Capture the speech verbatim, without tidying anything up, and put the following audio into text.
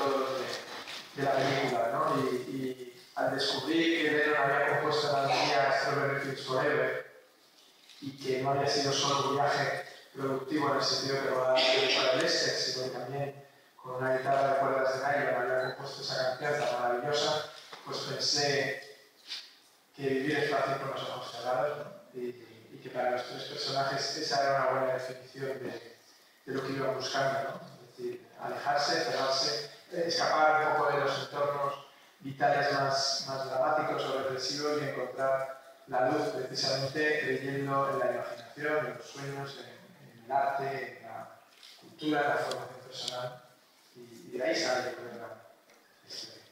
todos de, de la película, ¿no? Y, y al descubrir que Lennon había compuesto la melodía Strawberry Fields Forever y que no había sido solo un viaje productivo en el sentido que lo va a hacer para el Lester, sino que también con una guitarra de cuerdas de nylon había compuesto esa canción tan maravillosa, pues pensé que vivir es fácil con los ojos cerrados, ¿no? y, y que para los tres personajes esa era una buena definición de, de lo que iban buscando, ¿no? Es decir, alejarse, cerrarse, escapar un poco de los entornos vitales más, más dramáticos o represivos y encontrar la luz precisamente creyendo en la imaginación, en los sueños, en, en el arte, en la cultura, en la formación personal, y, y de ahí sale la historia.